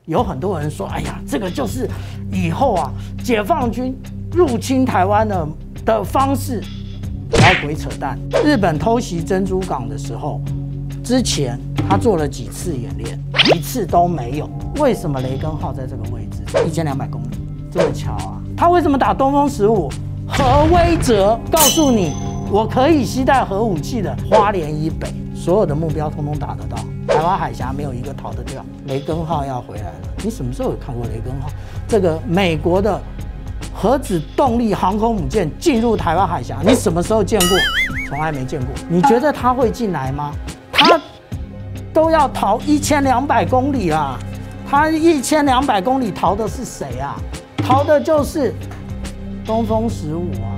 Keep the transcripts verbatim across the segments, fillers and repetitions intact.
有很多人说，哎呀，这个就是以后啊，解放军入侵台湾的的方式，不要鬼扯淡。日本偷袭珍珠港的时候，之前他做了几次演练，一次都没有。为什么雷根号在这个位置，一千两百公里，这么巧啊？他为什么打东风十五？核威慑告诉你，我可以携带核武器的花莲以北，所有的目标通通打得到。台湾海峡没有一个逃得掉。雷根号要回来了，你什么时候有看过雷根号？这个美国的核子动力航空母舰进入台湾海峡，你什么时候见过？从来没见过。你觉得它会进来吗？它都要逃一千两百公里啦，它一千两百公里逃的是谁啊？逃的就是东风十五啊。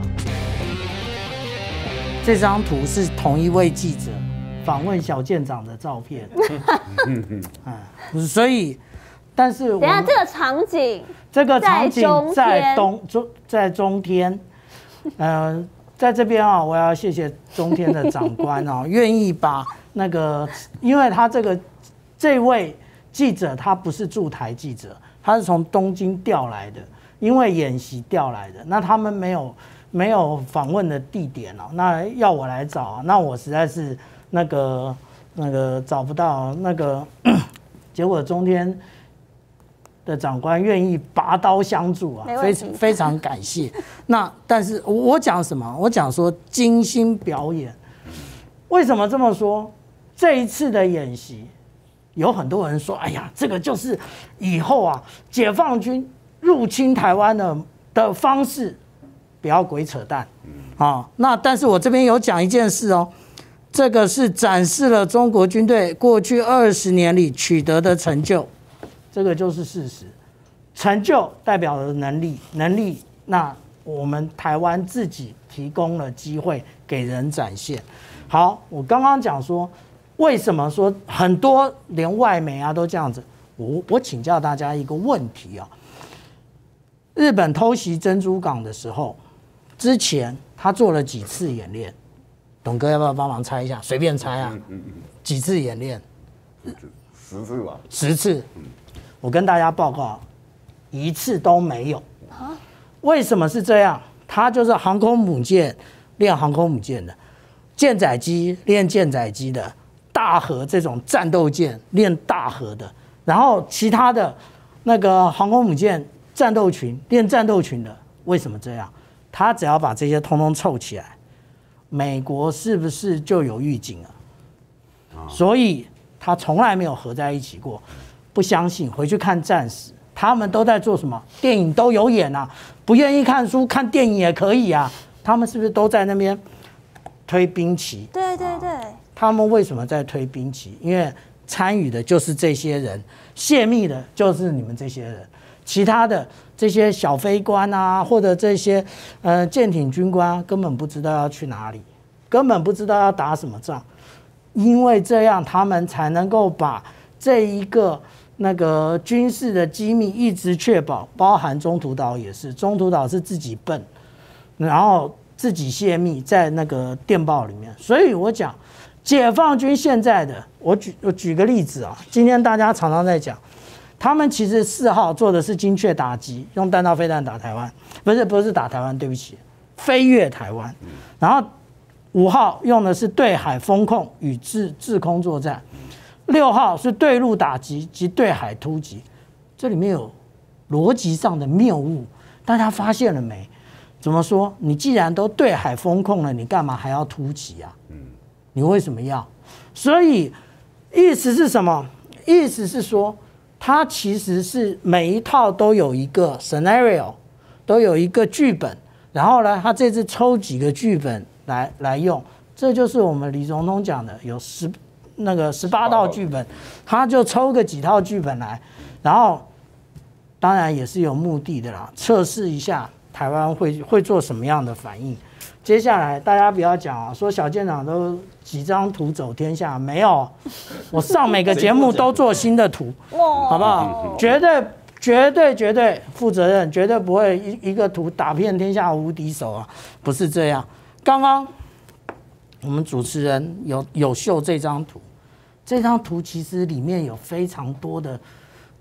这张图是同一位记者访问小舰长的照片。嗯，所以，但是等一下这个场景， 这个场景在东中在中天，呃，在这边啊，我要谢谢中天的长官啊，愿意把那个，因为他这个这位记者他不是驻台记者，他是从东京调来的，因为演习调来的，那他们没有没有访问的地点哦，那要我来找啊，那我实在是那个那个找不到那个，结果中天的长官愿意拔刀相助啊，非常非常感谢。那但是我讲什么？我讲说精心表演。为什么这么说？这一次的演习，有很多人说，哎呀，这个就是以后啊，解放军入侵台湾的的方式，不要鬼扯淡啊。那但是我这边有讲一件事哦。这个是展示了中国军队过去二十年里取得的成就，这个就是事实。成就代表了能力，能力那我们台湾自己提供了机会给人展现。好，我刚刚讲说，为什么说很多连外媒啊都这样子？我我请教大家一个问题啊，日本偷袭珍珠港的时候，之前他做了几次演练？董哥要不要帮忙猜一下？随便猜啊，几次演练？ 十次吧。 十次。我跟大家报告，一次都没有。为什么是这样？它就是航空母舰练航空母舰的，舰载机练舰载机的，大核这种战斗舰练大核的，然后其他的那个航空母舰战斗群练战斗群的。为什么这样？他只要把这些通通凑起来。美国是不是就有预警了？所以他从来没有合在一起过。不相信，回去看战史，他们都在做什么？电影都有演啊。不愿意看书，看电影也可以啊。他们是不是都在那边推兵棋？ 对对对。 他们为什么在推兵棋？因为参与的就是这些人，泄密的就是你们这些人。其他的这些小飞官啊，或者这些呃舰艇军官、啊，根本不知道要去哪里，根本不知道要打什么仗，因为这样他们才能够把这一个那个军事的机密一直确保，包含中途岛也是，中途岛是自己笨，然后自己泄密在那个电报里面，所以我讲解放军现在的，我举我举个例子啊，今天大家常常在讲。他们其实四号做的是精确打击，用弹道飞弹打台湾，不是不是打台湾，对不起，飞越台湾。然后五号用的是对海封控与制制空作战，六号是对陆打击及对海突击。这里面有逻辑上的谬误，大家发现了没？怎么说？你既然都对海封控了，你干嘛还要突击啊？你为什么要？所以意思是什么？意思是说。它其实是每一套都有一个 scenario， 都有一个剧本，然后呢，他这次抽几个剧本来来用，这就是我们李总统讲的，有十那个十八套剧本，他就抽个几套剧本来，然后当然也是有目的的啦，测试一下台湾会会做什么样的反应。接下来大家不要讲啊，说小舰长都几张图走天下，没有，我上每个节目都做新的图，好不好？绝对绝对绝对负责任，绝对不会一一个图打遍天下无敌手啊，不是这样。刚刚我们主持人有有秀这张图，这张图其实里面有非常多的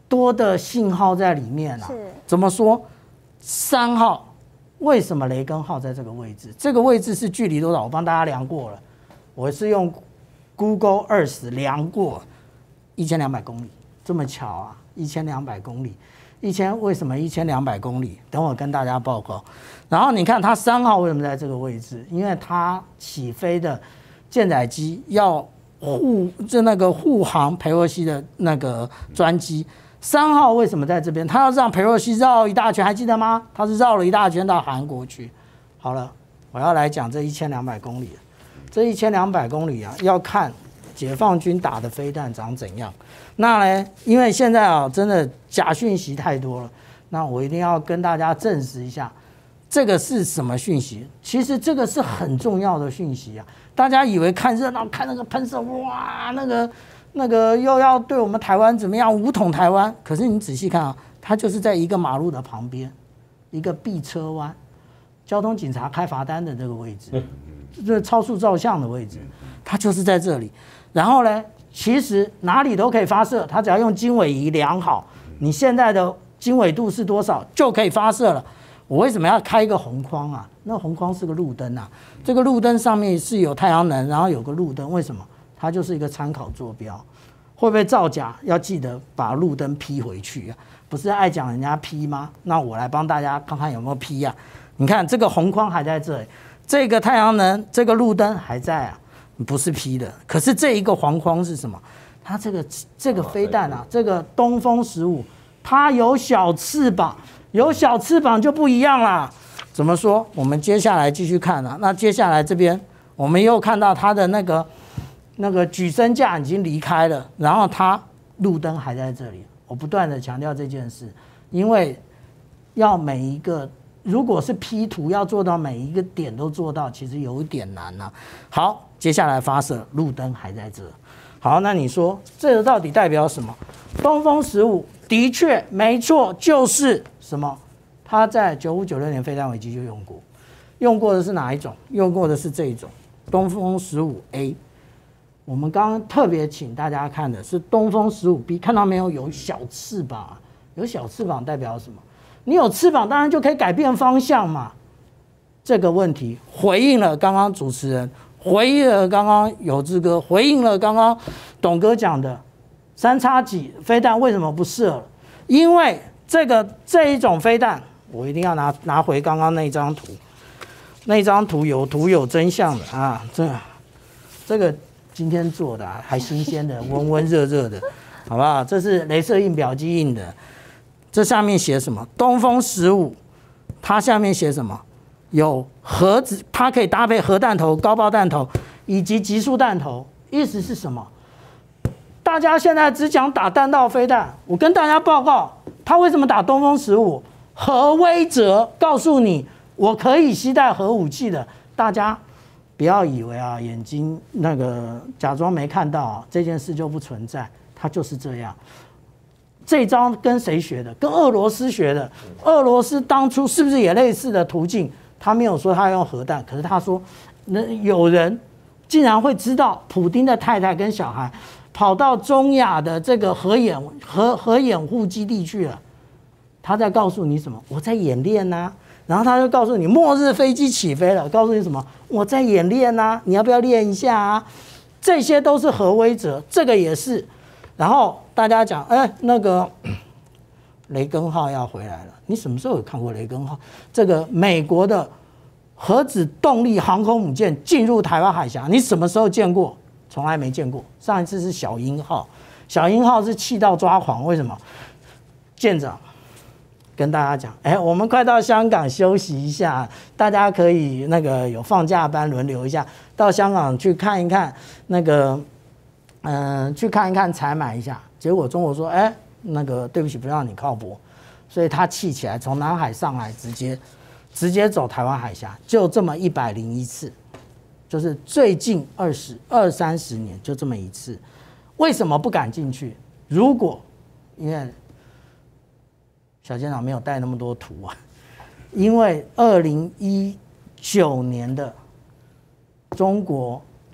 多的信号在里面啊。怎么说？三号为什么雷根号在这个位置？这个位置是距离多少？我帮大家量过了，我是用 Google Earth 量过一千两百公里，这么巧啊，一千两百公里。一千为什么一千两百公里？等我跟大家报告。然后你看它三号为什么在这个位置？因为它起飞的舰载机要护就那个护航裴洛西的那个专机。三号为什么在这边？它要让裴洛西绕一大圈，还记得吗？它是绕了一大圈到韩国去。好了，我要来讲这一千两百公里。这一千两百公里啊，要看解放军打的飞弹长怎样。那呢，因为现在啊，真的假讯息太多了，那我一定要跟大家证实一下，这个是什么讯息？其实这个是很重要的讯息啊！大家以为看热闹，看那个喷射，哇，那个那个又要对我们台湾怎么样，武统台湾。可是你仔细看啊，它就是在一个马路的旁边，一个避车弯，交通警察开罚单的这个位置，这超速照相的位置，它就是在这里。然后呢？其实哪里都可以发射，它只要用经纬仪量好，你现在的经纬度是多少就可以发射了。我为什么要开一个红框啊？那红框是个路灯啊，这个路灯上面是有太阳能，然后有个路灯，为什么？它就是一个参考坐标。会不会造假？要记得把路灯 P 回去啊！不是爱讲人家 P 吗？那我来帮大家看看有没有 P 啊？你看这个红框还在这里，这个太阳能，这个路灯还在啊。不是 P 的，可是这一个黄框是什么？它这个这个飞弹啊，这个东风十五，它有小翅膀，有小翅膀就不一样啦。怎么说？我们接下来继续看啊。那接下来这边我们又看到它的那个那个举升架已经离开了，然后它路灯还在这里。我不断的强调这件事，因为要每一个。如果是 P 图要做到每一个点都做到，其实有一点难啊。好，接下来发射，路灯还在这。好，那你说这个到底代表什么？东风十五的确没错，就是什么？它在九五九六年飞弹危机就用过，用过的是哪一种？用过的是这一种东风十五 A。我们刚刚特别请大家看的是东风十五 B， 看到没有？有小翅膀啊，有小翅膀代表什么？你有翅膀，当然就可以改变方向嘛。这个问题回应了刚刚主持人，回应了刚刚有志哥，回应了刚刚董哥讲的三叉戟飞弹为什么不射了？因为这个这一种飞弹，我一定要拿拿回刚刚那张图，那张图有图有真相的啊，这这个今天做的、啊、还新鲜的，温温热热的，好不好？这是雷射印表机印的。这下面写什么？东风十五，它下面写什么？有核子，它可以搭配核弹头、高爆弹头以及极速弹头。意思是什么？大家现在只讲打弹道飞弹，我跟大家报告，他为什么打东风十五？核威慑，告诉你，我可以携带核武器的。大家不要以为啊，眼睛那个假装没看到、啊、这件事就不存在，它就是这样。这招跟谁学的？跟俄罗斯学的。俄罗斯当初是不是也类似的途径？他没有说他用核弹，可是他说，那有人竟然会知道普丁的太太跟小孩跑到中亚的这个核掩核核掩护基地去了。他在告诉你什么？我在演练呐、啊。然后他就告诉你，末日飞机起飞了，告诉你什么？我在演练呐、啊，你要不要练一下啊？这些都是核威慑，这个也是。然后大家讲，哎，那个雷根号要回来了。你什么时候有看过雷根号？这个美国的核子动力航空母舰进入台湾海峡，你什么时候见过？从来没见过。上一次是小鹰号，小鹰号是气到抓狂，为什么？舰长跟大家讲，哎，我们快到香港休息一下，大家可以那个有放假班轮流一下，到香港去看一看那个。嗯、呃，去看一看，采买一下。结果中国说，哎，那个对不起，不让你靠泊，所以他气起来，从南海上来，直接直接走台湾海峡，就这么一百零一次，就是最近二十二三十年就这么一次。为什么不敢进去？如果因为小舰长没有带那么多图啊，因为二零一九年的中国。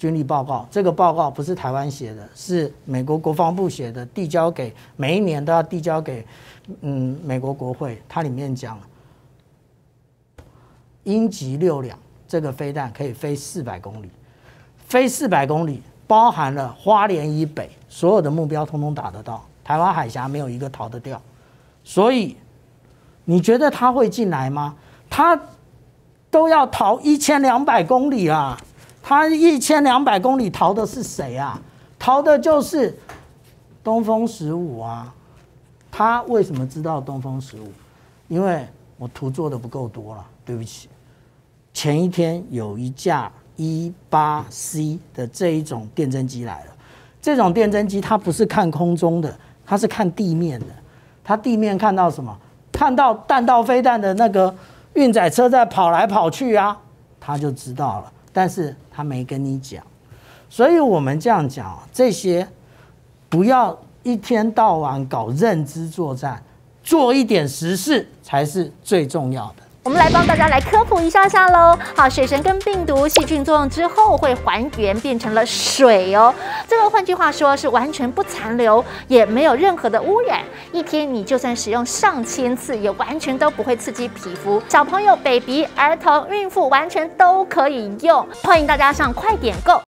军力报告，这个报告不是台湾写的，是美国国防部写的，递交给每一年都要递交给嗯美国国会。它里面讲，鹰击六两这个飞弹可以飞四百公里，飞四百公里包含了花莲以北所有的目标，通通打得到，台湾海峡没有一个逃得掉。所以你觉得他会进来吗？他都要逃一千两百公里啊！他一千两百公里逃的是谁啊？逃的就是东风十五啊！他为什么知道东风十五？因为我图做的不够多了，对不起。前一天有一架 E 八 C 的这一种电侦机来了，这种电侦机它不是看空中的，它是看地面的。它地面看到什么？看到弹道飞弹的那个运载车在跑来跑去啊，他就知道了。但是他没跟你讲，所以我们这样讲，这些不要一天到晚搞认知作战，做一点实事才是最重要的。 我们来帮大家来科普一下下喽。好，水神跟病毒细菌作用之后会还原变成了水哦。这个换句话说是完全不残留，也没有任何的污染。一天你就算使用上千次，也完全都不会刺激皮肤。小朋友、baby、儿童、孕妇完全都可以用。欢迎大家上快点购。